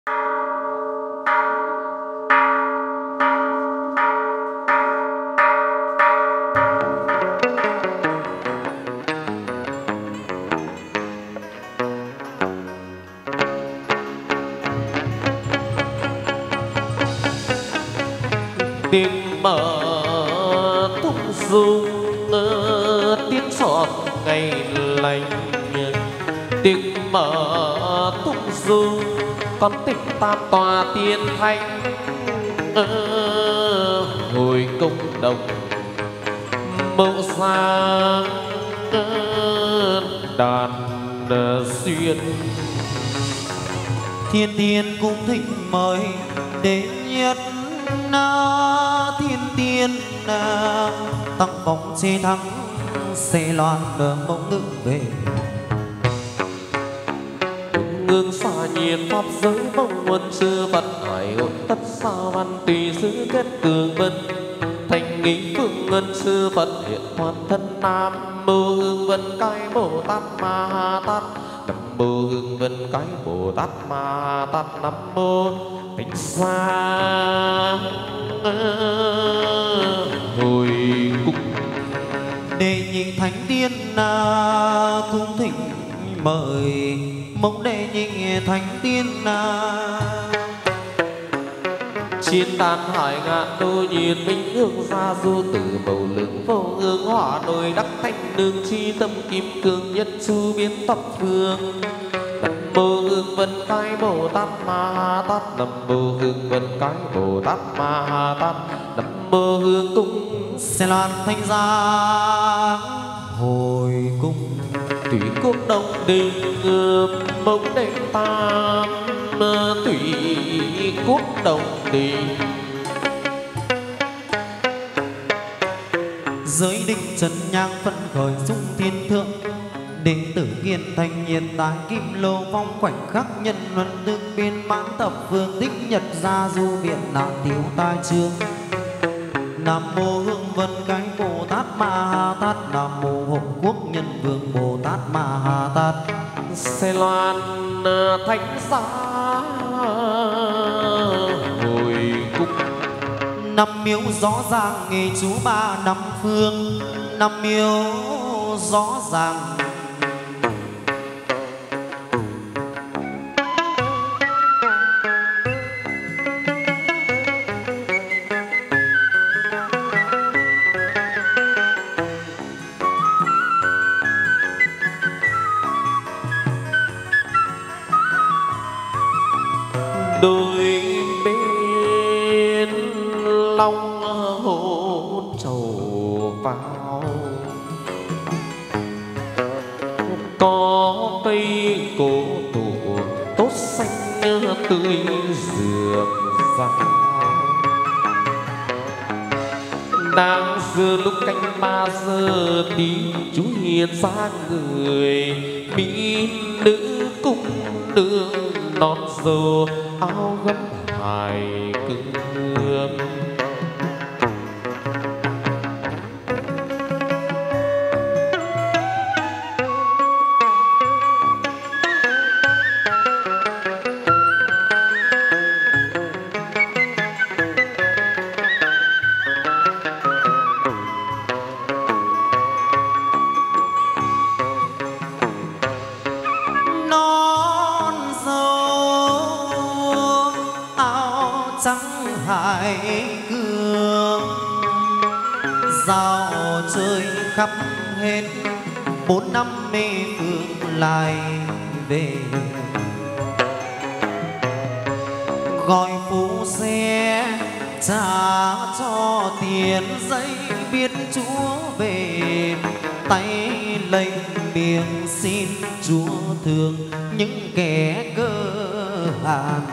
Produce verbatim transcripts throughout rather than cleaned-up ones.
tiếng mở thúc dung tiếng sọt ngày lành, tiếng mở thúc dung con tích tam tòa tiên thanh hồi công đồng mẫu sang đàn xuyên. Thiên tiên cung thịnh mời đến nhất na thiên tiên tăng bóng xe thắng xe loan mong ngữ về ngương xa nhiên pháp giới mong quân sư vật hải hội tất xa văn tùy sứ kết cường vân thành nghĩ phương ngân sư vật hiện hoàn thân nam mô hương vân cái bồ tát ma ha tát nam mô hương vân cái bồ tát ma ha tát nam mô thánh xa hồi cung. đệ nhị thánh tiên na cung thịnh mời mong đệ nhị thánh tiên na chiến đàn hải ngạn đô nhiên minh hương gia du từ bầu lưng vô hương hỏa đồi đắc thanh đường chi tâm kim cương nhất chu biến tập phương. Nam mô hương vân cái bồ tát ma ha tát nam mô hương vân cái bồ tát ma ha tát nam mô hương cung xe loan thanh gia hồi cung. thủy quốc đông đình mộng đệ tam thủy quốc đông đình giới định trần nhang phân khởi dung thiên thượng đệ tử nghiên thành nhiệt tái kim lô phong khoảnh khắc nhân luân tương biên mãn tập vương thích nhật gia du viện nạn thiếu tai trương. Nam mô hương vân cái bồ tát ma ha tát nam mô hộ quốc nhân vương bồ tát ma ha tát xe loan thánh giá hồi cung. năm miếu rõ ràng nghề chú ba năm phương năm miếu rõ ràng đôi bên long hôn trầu vào có cây cổ thụ tốt xanh tươi dược dào đang giữa lúc canh ba giờ tí chú hiền ra người mỹ nữ cung nương non dâu áo gấm hài cương. hải cương giao chơi khắp hết bốn năm mê phương lại về gọi phú xe trả cho tiền giấy biết chúa về tay lệnh miệng xin chúa thương những kẻ cơ hàn.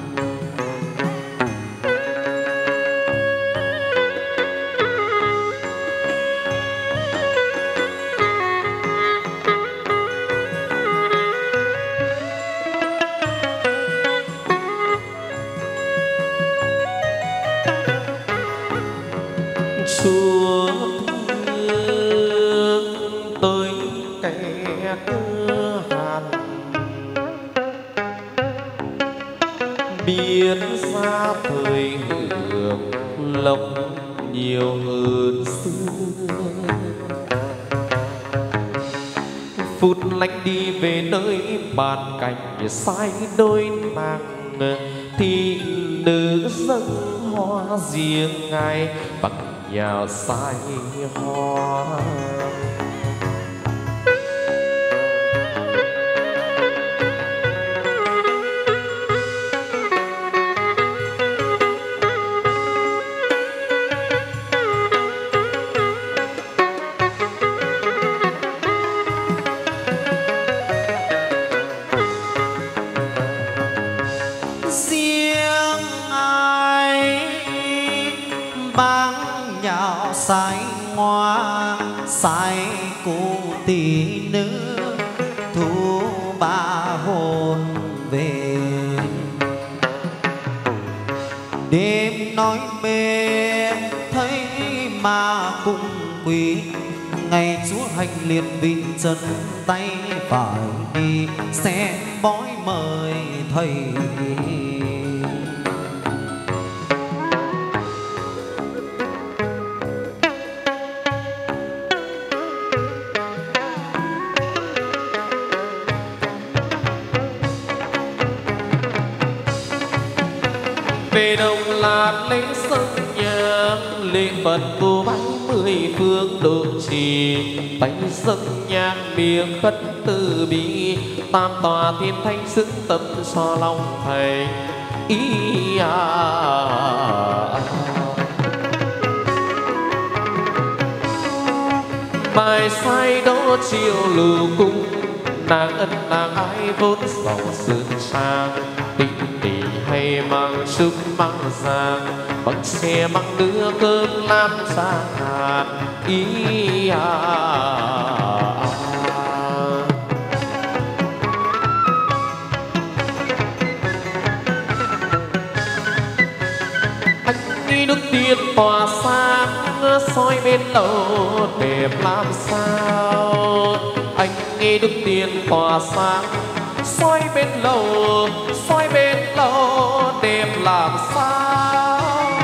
Chúa thương tới kẻ cơ hàn biến xa thời hưởng lộc nhiều hơn xưa. Phút lánh đi về nơi bàn cành sai đôi nàng, thì nữ dâng hoa riêng ngay bằng nhà sai hoa. Sai hoa sai cô tỷ nữ thu ba hồn về. Đêm nói mê thấy mà cũng quý, ngày Chúa hành liền vịn chân tay phải đi xem bói mời thầy. Về Đồng Lạt lễ sân nhang, lễ Phật cô bái mười phương độ trì, tay sân nhang miệng khất từ bi, tam tòa thiên thánh xứng tâm so lòng thầy. Ý à, à. Bài sai đỗ chiều lưu cung, nàng ân nàng ái vốn giàu sơn trang. Tình tỷ hay mang sức mang giang, bằng xe mang đưa cơm làm ra hạt. Ý à, à. Anh đi nước tiên tỏa sáng, soi bên lầu đẹp làm sao. Anh nghe đức tiên tỏa sáng, soi bên lầu, soi bên lầu đẹp làm sao.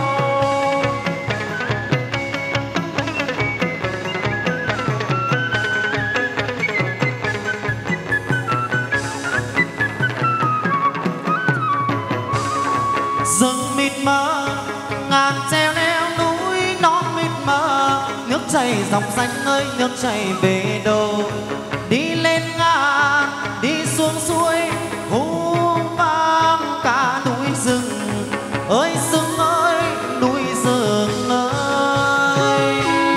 Rừng mịt mờ ngàn treo leo núi non mịt mờ, nước chảy dòng xanh ơi nước chảy về đâu. Đi lên ngàn đi xuống suối, hú vang cả núi rừng ơi rừng ơi núi rừng ơi.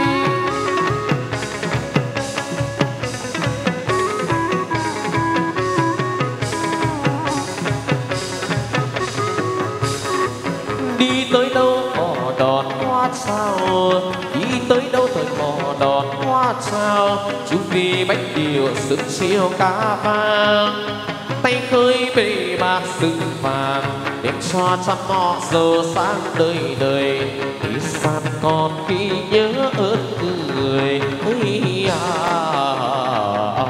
Đi tới đâu mò đòn hoa sao, đi tới đâu thời mò đòn hoa sao. Chú vì bánh điều sức chiều cá vàng, tay khơi bề bạc rừng vàng, đem cho trăm ngọ dầu sáng đời đời. Thì san còn khi nhớ ơn người ơi à, à.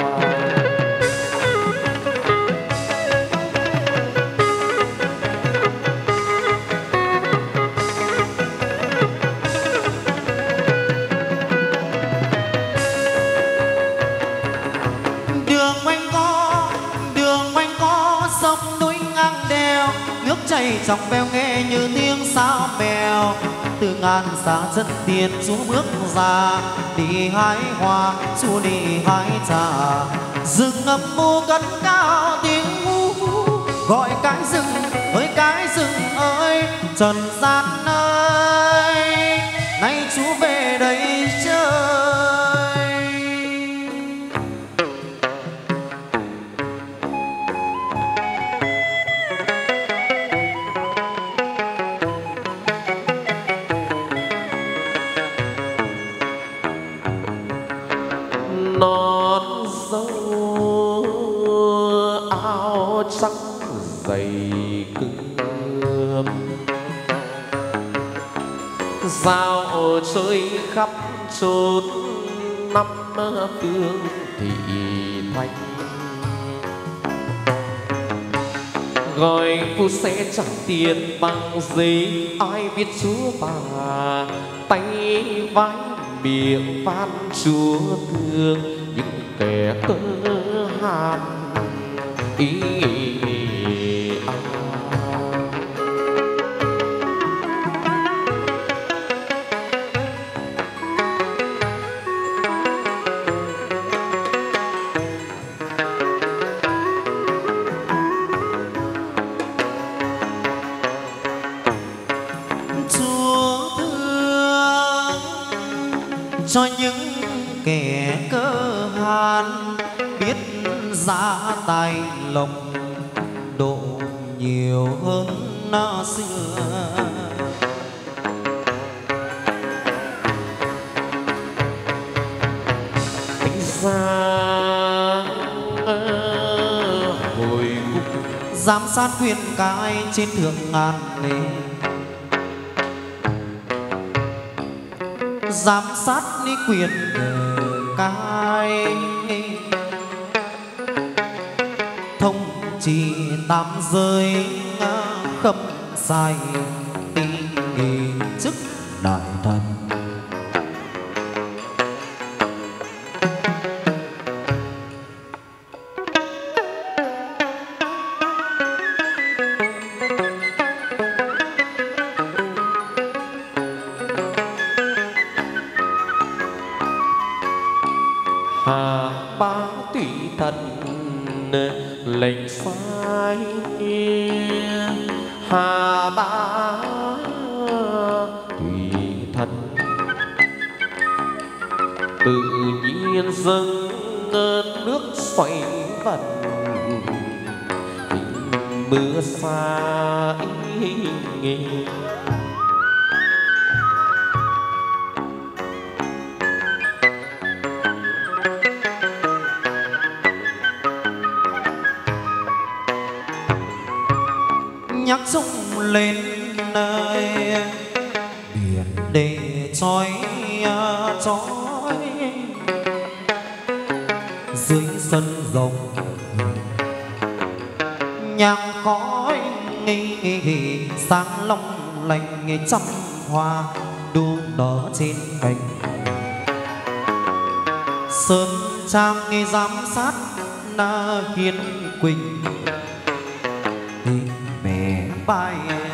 Chảy trong veo nghe như tiếng sao mèo, từ ngàn xa chân tiền Chúa bước ra. Đi hái hoa Chúa đi hái trà, rừng ngâm mù cất cao tiếng hú gọi cái rừng ơi cái rừng ơi trần gian ơi nay Chúa về đây chơi. Non dâu áo trắng dày cơm, dạo chơi khắp chốn năm phương thị thành. gọi phu sẽ trả tiền bằng giấy. Ai biết Chúa bà tay vái miệng van Chúa thương những kẻ cơ hàn ý à. Cho những kẻ cơ hàn biết giá tài lộc độ nhiều hơn nó xưa. Tính ra hồi cung giám sát khuyên cai trên thượng ngàn lễ, giám sát đi quyền cai thông chỉ tam giới khâm sai ti nghi chức đại thần. Hà bá tùy thần lệnh sai, Hà bá tùy thần tự nhiên dâng nước xoay vần, mưa xa ý. Nhắc sông lên nơi biển để trói trói dưới sân rồng, nhang khói sáng long lanh trăm hoa đua nở trên cành. Sơn trang giám sát na hiên quỳnh bài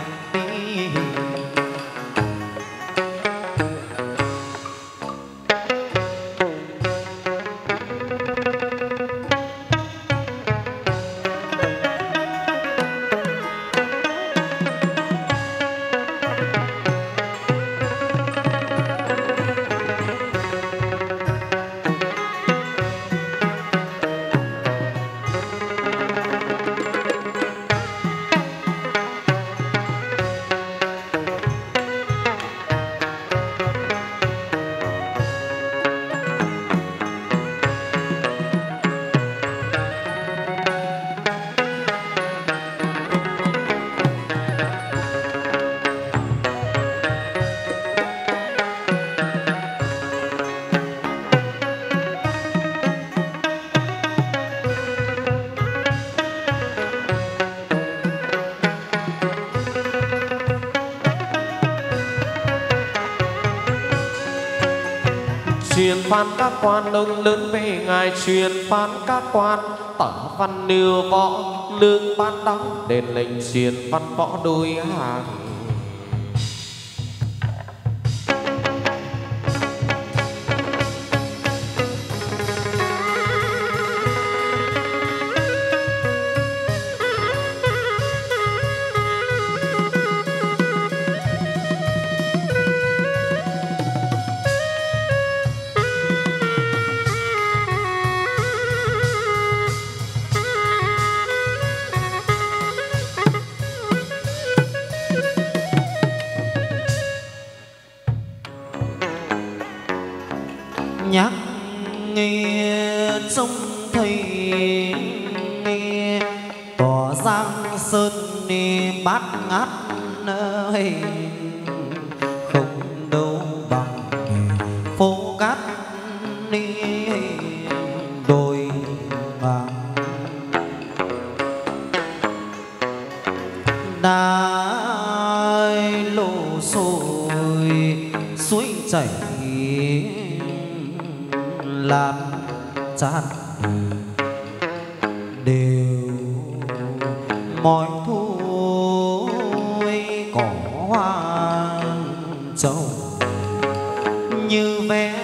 truyền phán các quan ông lớn về ngài, truyền phán các quan tả văn nêu võ lương ban đóng, đền lệnh truyền văn võ đôi hàng. nhắc nghe trông thấy nghe tỏ giang sơn đi bát ngát nơi không đâu bằng phố cát đi đôi vàng. ngài lộ sôi suối chảy lan tràn đều mọi thu cỏ hoa trầu như vé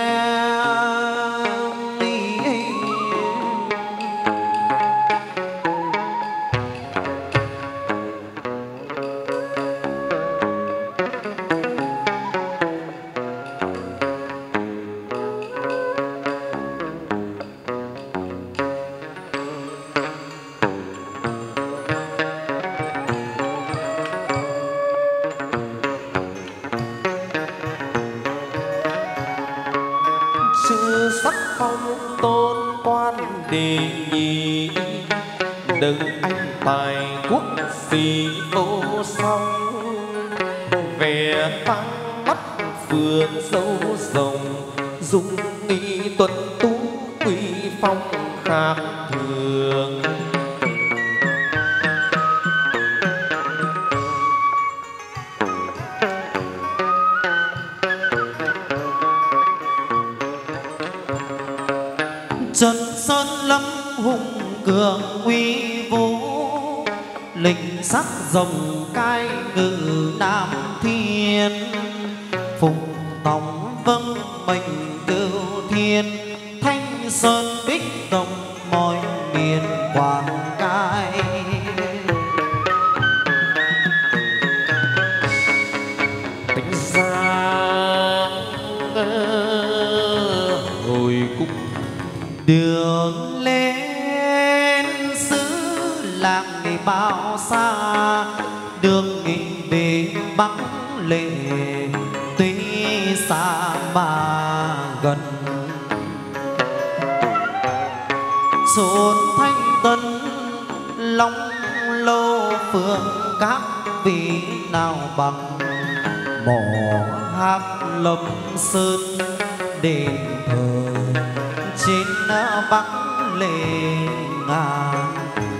sắc phong tôn quan đề nhị đừng anh tài quốc phi ô song vẻ vang mắt phương dấu rồng dung nghi tuấn tú uy phong khác thường. Trần sơn lâm hùng cường uy vũ lịch sắc rồng cai ngự nam thiên phục tòng vâng mệnh cửu thiên thanh sơn bích đồng mọi miền quảng cai. Tính ra hồi cung đường lên xứ làng đi bao xa đường nghị về bắc lệ tuy xa mà gần xôn thanh tân long lô phương các vị nào bằng mỏ hát lâm sơn đền thờ trên bắc lệ ngàn.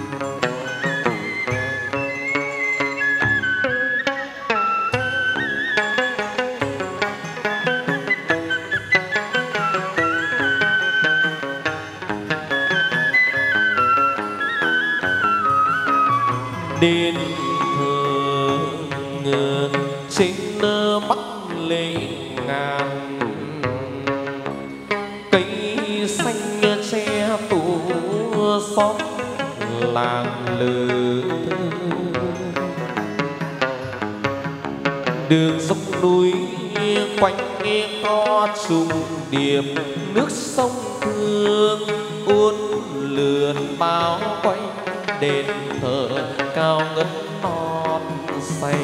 đền thờ ngờ trên bắc lệ ngàn cây xanh che phủ xóm làng lử đường dốc núi quanh co trùng điệp nước sông Hương uốn lượn bao quanh đền thờ cao ngất non xanh.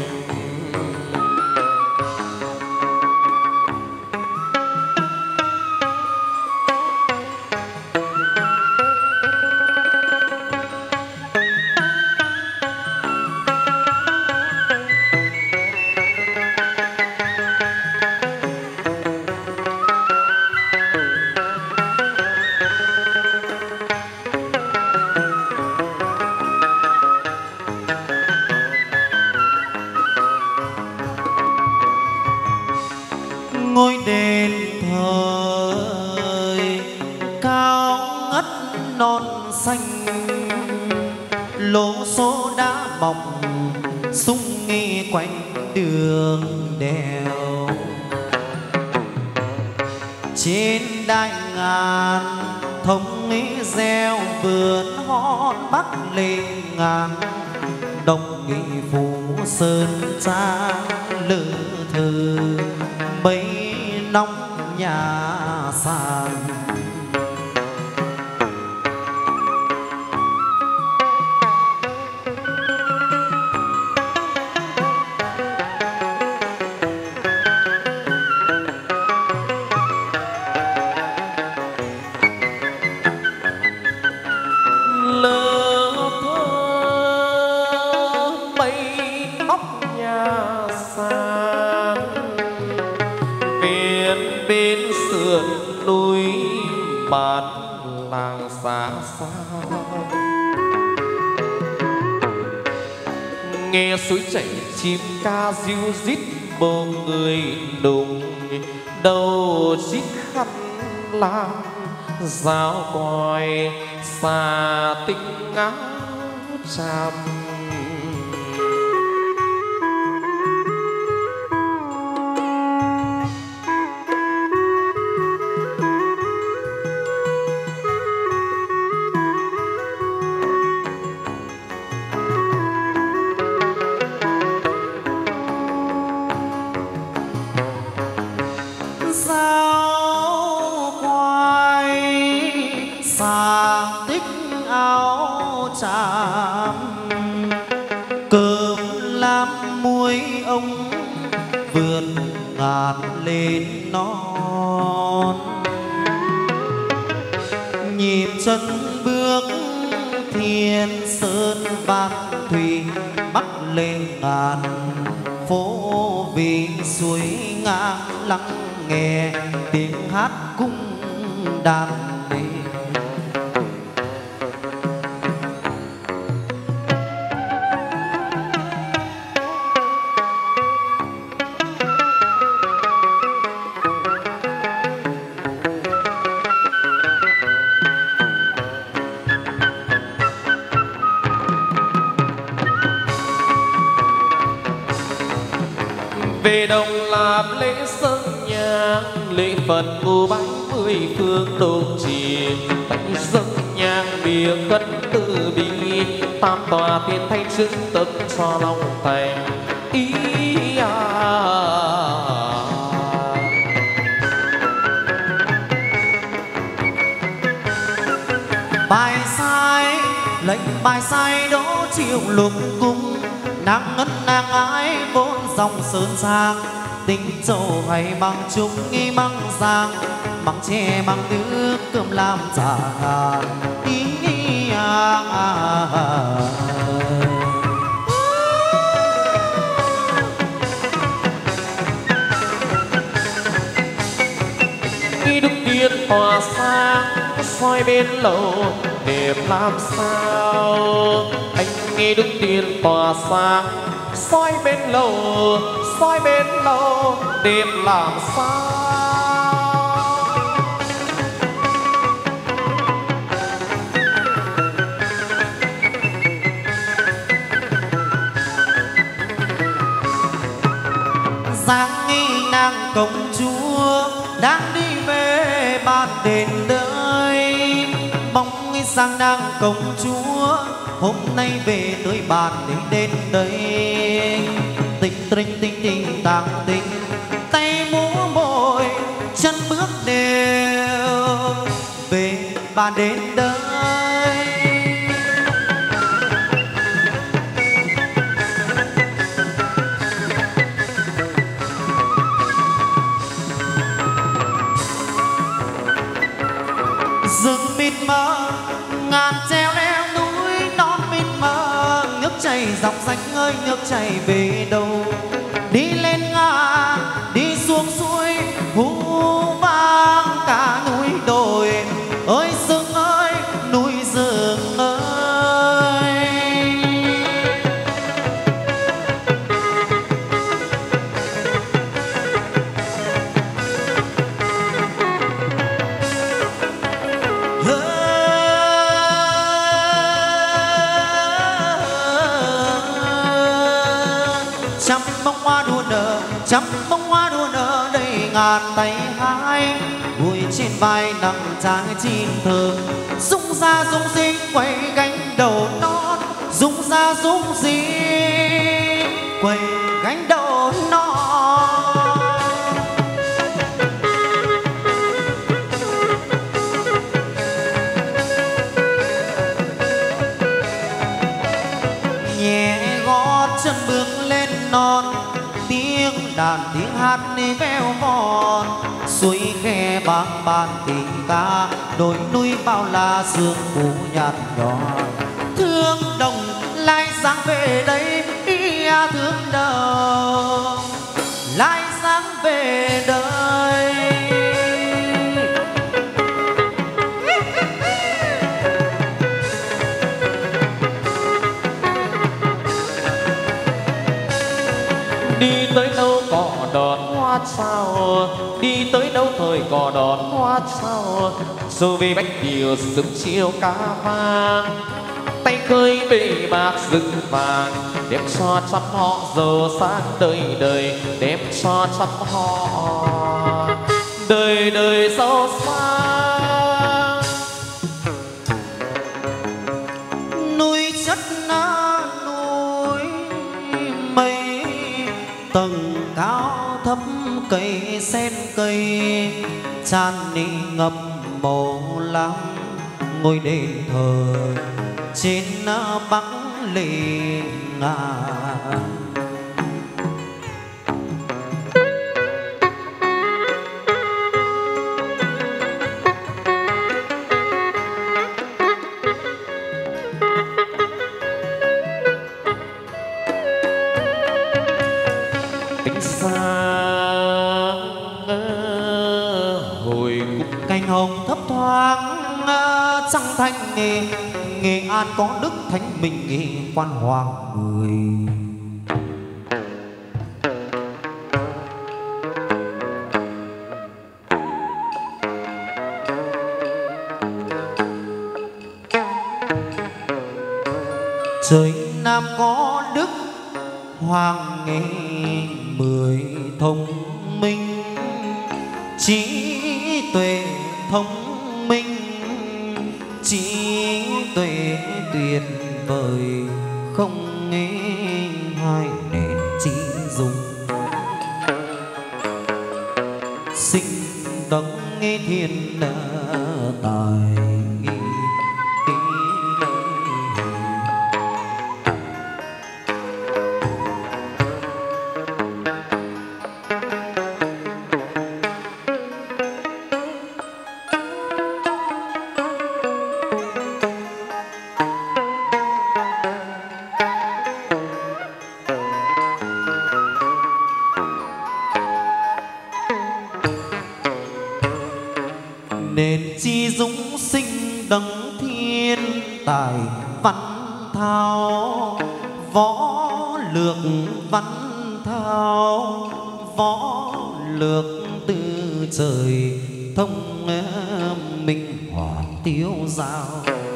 Ngôi đền thờ cao ngất non xanh lỗ số đá mỏng sung nghi quanh đường đèo trên đài ngàn thống nghĩ gieo vườn hót bắc lên ngàn đồng nghị phủ sơn trang lữ thư bấy nóng nhà sàn. Lơ thơ mây nóc nhà sàn viện bên sườn núi bản làng xa xa nghe suối chảy chim ca ríu rít bồ người đùng đầu chiếc khăn lam dao coi xa tinh áo tràm. Lên non nhịp chân bước thiên sơn vang thủy bắc lên ngàn phố vì suối ngang lắng nghe tiếng hát cung đàn đế. Về đồng làm lễ sân nhang lễ Phật u bánh mười phương độ trì thánh dâng nhang bia cất từ bi tam tòa thiên thanh chứng tâm cho lòng thành ý à. Bài sai lệnh bài sai đỗ chiều lục cung nàng ngân nàng ái vốn dòng sơn sang tình châu hay bằng chúng nghi măng giang bằng tre bằng nước cơm làm trả ngàn ý à, à, à. Khi đức tiên tỏa sáng soi bên lầu đẹp làm sao anh nghe đức tiên tỏa sáng soi bên lầu soi bên lầu đẹp làm sao. Giang nghi nàng công chúa đang đi về ban đền đời bóng nghi sang nàng công chúa hôm nay về tới bàn để đến đây tình tình tình tình tàng tình tay múa môi chân bước đều về bàn đến đây. Rừng mịt mờ ngàn treo leo núi non mịt mờ nước chảy dọc rạch ơi nước chảy về đâu đi lên ngả đi xuống suối hú vang cả núi đồi ơi rừng ơi núi rừng ơi. Trăm bông hoa đua nở trăm bông hoa đua nở đầy ngàn tay hái vui trên vai nằm trái chim thơ rung ra rung rinh quay gánh đầu non rung ra rung rinh quay gánh đầu non. Nhẹ gót chân bước lên non tiếng đàn tiếng hát đi véo von suối khe băng bàn tình ca đồi núi bao la sương mù nhạt nhòa thương đồng lại sáng về đây ý à thương đồng lại sáng về đây. Đi tới đâu có đón hoa sao, đi tới đâu thời có đón hoa sao. Dù vì bách điều sớm chiều cá vàng, tay khơi bể bạc rừng vàng. Đem cho trăm họ giàu sang đời đời, đem cho trăm họ đời đời giàu sang. Núi chất na núi mây, tầng cao thấp cây sen cây, tràn đi ngập màu lam ngôi đền thờ trên Bắc Lệ Ngạn. Tính xa hồi cúc Cành hồng thấp thoáng trăng thanh nghề, Nghệ An có đức thánh mình nghề quan hoàng người. Trời Nam có đức hoàng nghệ mười thông minh, trí tuệ thông minh, trí tuệ tuyệt vời, không nghe hai nền trí dung. Sinh đấng nghe thiên tài nghi, nên chi dũng sinh đấng thiên tài văn thao, võ lược văn thao, võ lược từ trời thông minh hoàng tiêu giao.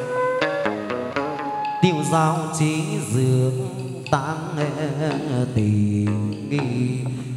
Tiêu giao trí dưỡng táng tình nghi.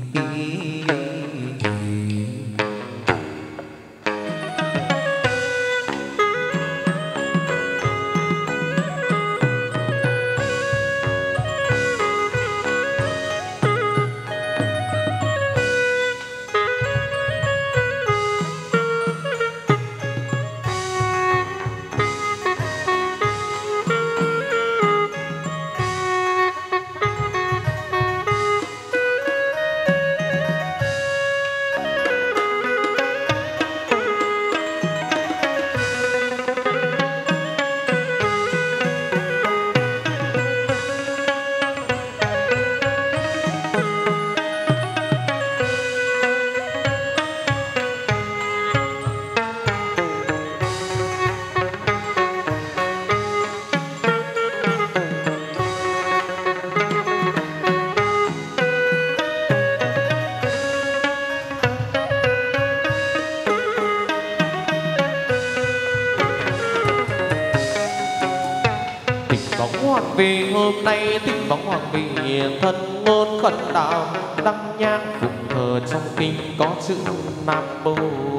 Vì hôm nay tình bóng hoàng vị thân ngôn khẩn đạo, đăng nhang phụng thờ trong kinh có chữ Nam Mô.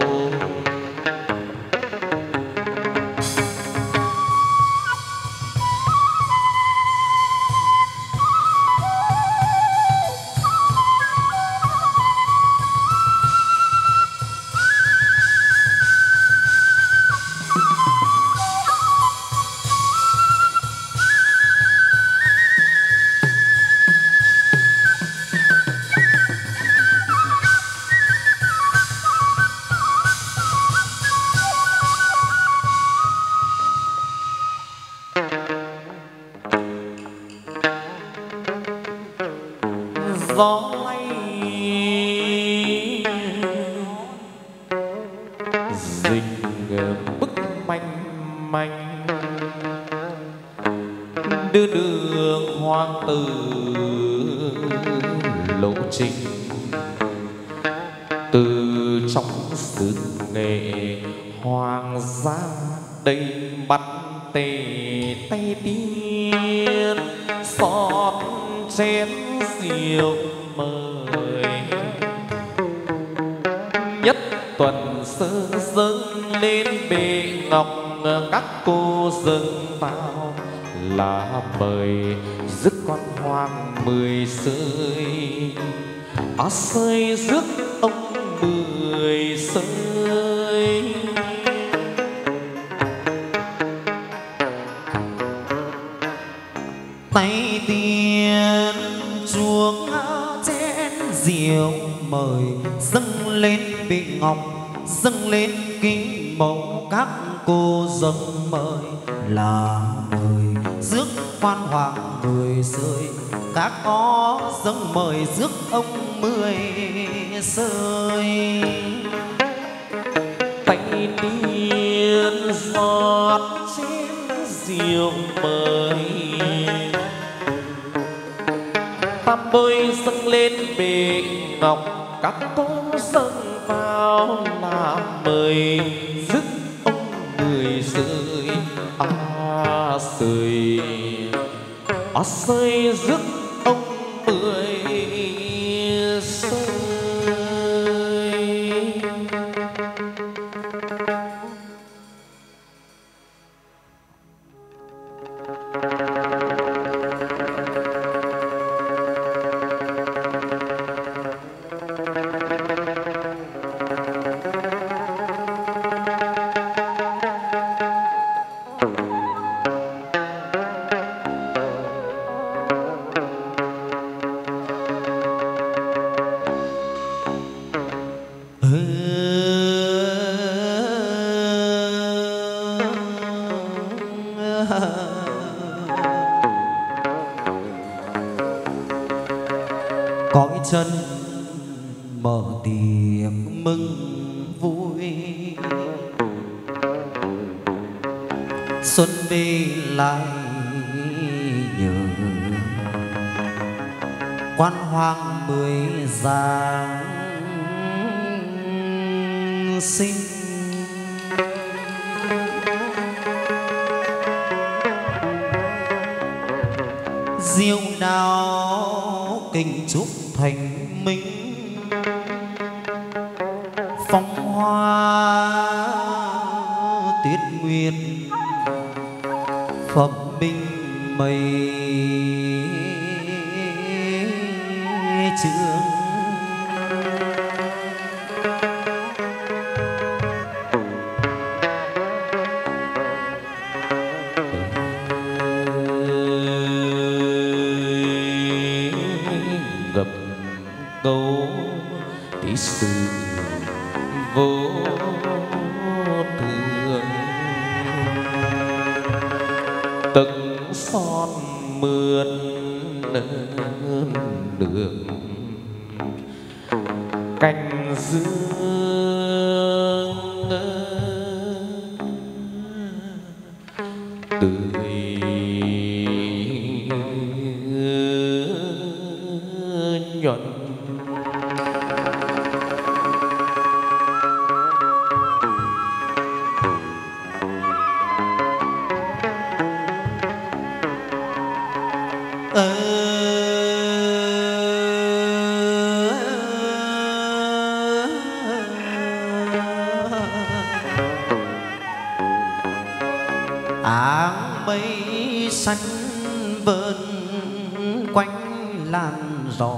Gió lay rình bức manh manh, đưa đường hoàng tử lộ trình từ trong xứ nghệ hoàng gia đây bắt tề tay tiên xót chén rượu mời nhất tuần sơ dâng lên bệ ngọc các cô dâng vào là mời rước con hoàng mười sơi á sơi rước ông mười sơi tay tiên chuông chén rượu mời dâng lên bệ ngọc dâng lên kính mẫu các cô dâng mời là mời rước quan hoàng mười sơi các có dâng mời rước ông mười sơi tay tiên giọt chén rượu mời tam bơi dâng lên bệ ngọc các cô dâng vào là mời rước ông mười sơi á sơi á sơi rước ông mười sơi. Cõi chân mở tiệc mừng vui xuân về lại nhớ quan hoàng mười giáng sinh diệu nào kính chúc thành minh phong hoa tuyết nguyệt phẩm minh mây chương gập câu tí sự vô thường từng son mượn đường cành dương tươi nhuận áng mây xanh vờn quanh làn gió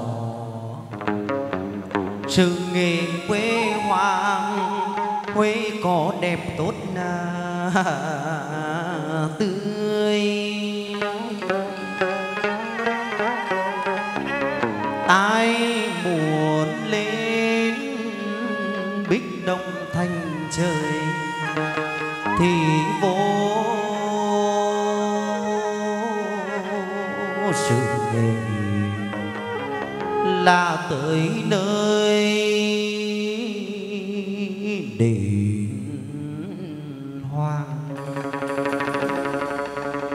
sự nghề quê hoàng quê có đẹp tốt na tươi ai muốn lên bích đông thành trời thì vô sự nghề là tới nơi đền hoang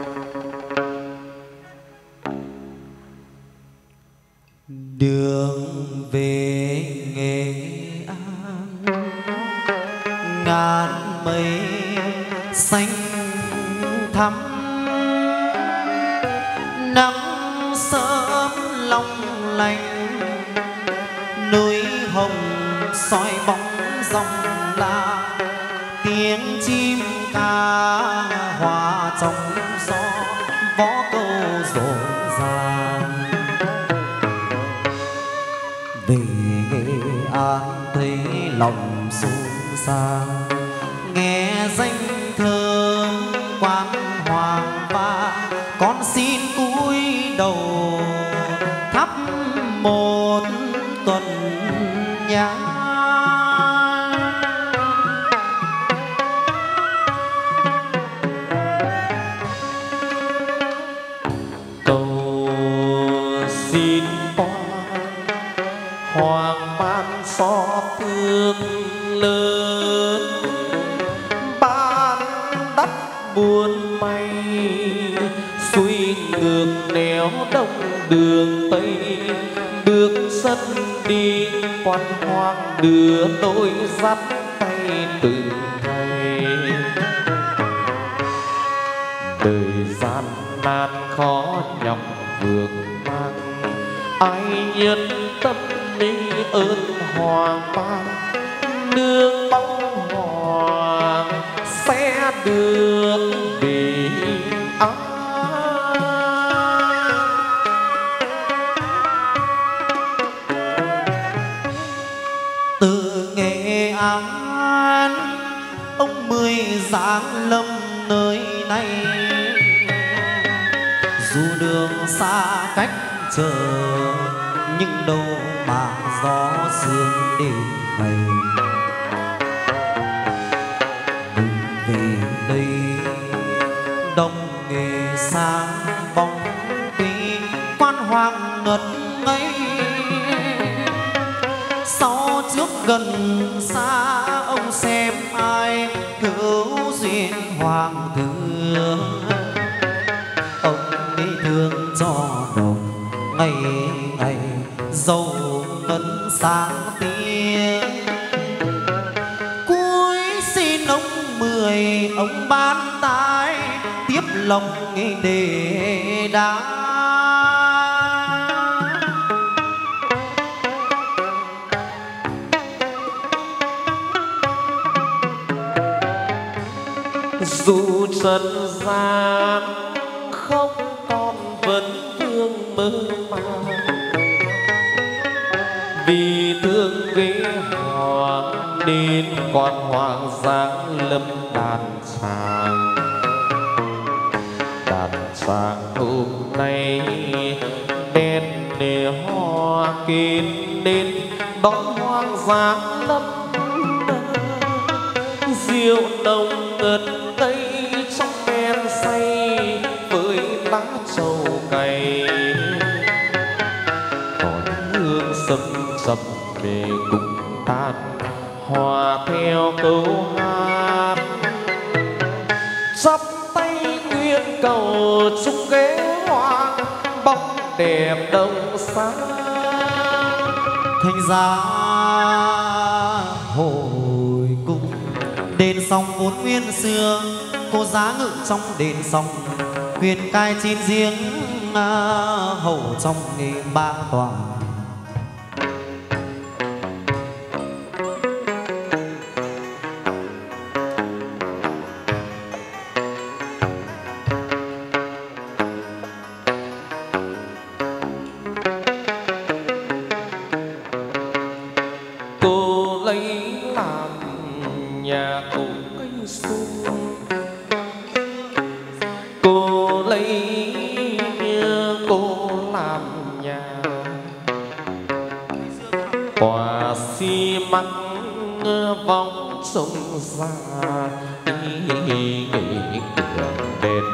đường về Nghệ An, ngàn mây xanh thắm, nắng sớm long lanh, núi hồng soi bóng dòng la, tiếng chim ca hòa trong gió, vó câu rộn ràng. Về Nghệ An thấy lòng sung sàng, nghe danh thơm quan hoàng và con xin cúi đầu thắp một tuần nhang. Cầu xin con hoàng ban xót thương lớn, ban đất buồn may xuôi ngược nẻo đông đường tây, bước sân đi quan hoang đưa đôi dắt tay từng ngày. Đời gian nan khó nhọc vượt mang, ai nhân tâm ni ơn hoàng ban, nương bóng hoàng sẽ được bình an. Từ Nghệ An ông Mười giáng lâm nơi này, dù đường xa cách chờ nhưng đâu mà gió sương đêm ngày. Đừng về đây đông Nghệ sáng bóng tuy quan hoàng ngất ngây, sau trước gần xa ông xem ai hữu duyên hoàng thương. Ông đi thương cho đồng ngày ngày dầu ngân sáng tiếng, cuối xin ông Mười ông ban tái tiếp lòng để đá. Dù trần gian không còn vẫn thương mơ màng, vì thương ghế hoàng nên quan hoàng giáng lâm đàn tràng. Đàn tràng hôm nay đèn để hoa kín nên đón hoàng giáng lâm. Rượu nồng ngất tây trong men say với lá trầu cày, còn hương sâm sập về cùng tan hòa theo câu hát. Chắp tay nguyện cầu chúc ghế hoa bóng đẹp đông sáng. Thành ra hồi cung đền sông vốn nguyên xưa, cô giá ngự trong đền sông huyền cai chín giếng hầu trong nghề ba tòa. Cô lấy làm nhà ổ cây sung, cô lấy cô làm nhà quả xi măng vòng sông ra nghỉ cửa đền.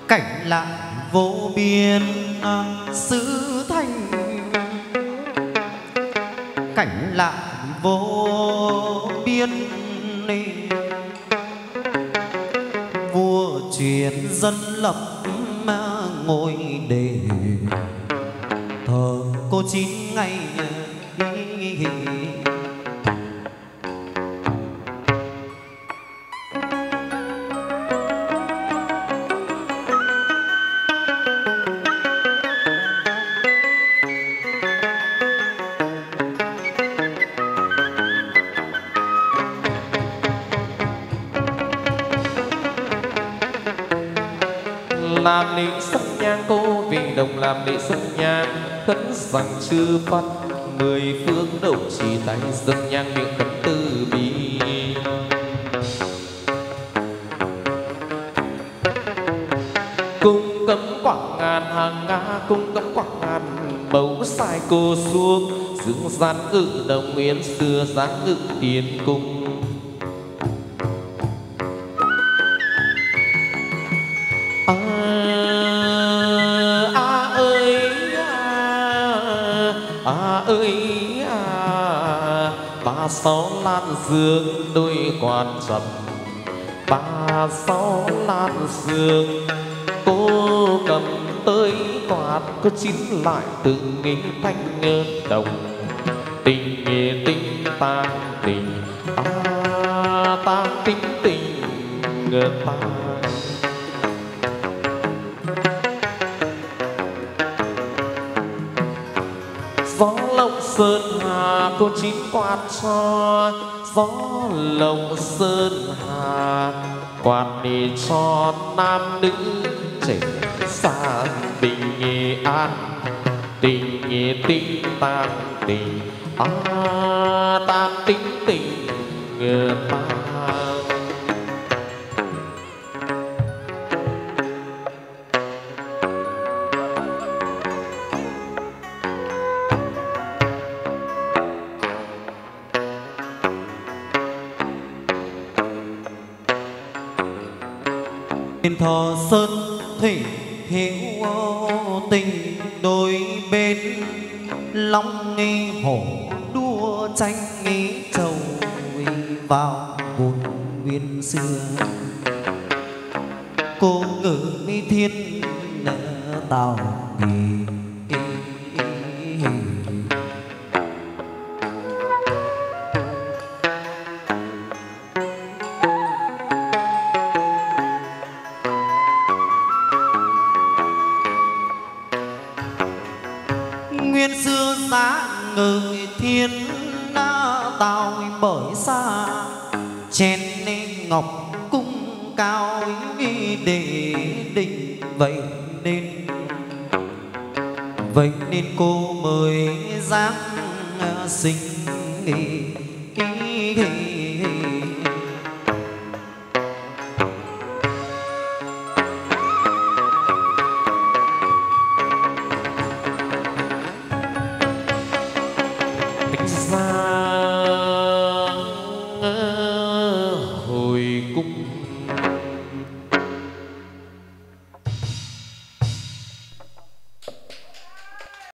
cảnh lại vô biên xứ thanh, cảnh lại vô biên vua truyền dân lập ngôi đền thờ cô chín ngày. Làm lễ sắp nhang cô vì đồng làm lễ sắp nhang khấn rằng chư Phật mười phương độ trì tay dâng nhang miệng khấn từ bi. Cung cấm quảng ngàn hàng nga, cung cấm quảng ngàn bầu sai cô xuống dương gian ngự đồng nguyên xưa dáng ngự tiền cung. À, à ơi à, à ơi à, ba sáu lan dương đôi quan trầm, ba sáu lan dương cô cầm tới quạt có chín lại tự nghĩ thanh đồng tình nghề tinh tang tình à tang tính tình ngờ ta. Gió lộng sơn hà cô chín quạt cho, gió lộng sơn hà quạt đi cho nam nữ trẻ xa tình nghệ an tình nghệ tinh tang tình à tang tính tình ngờ ta. Thọ sơn thủy hiếu tình đôi bên, long nghi hổ đua tranh nghi trầu vào buồn nguyên xưa. Cô ngự mi thiên tào kỳ nguyên xưa giá ngự thiên tào bởi xa chén ngọc cung cao để định. Vậy nên vậy nên cô mới dáng sinh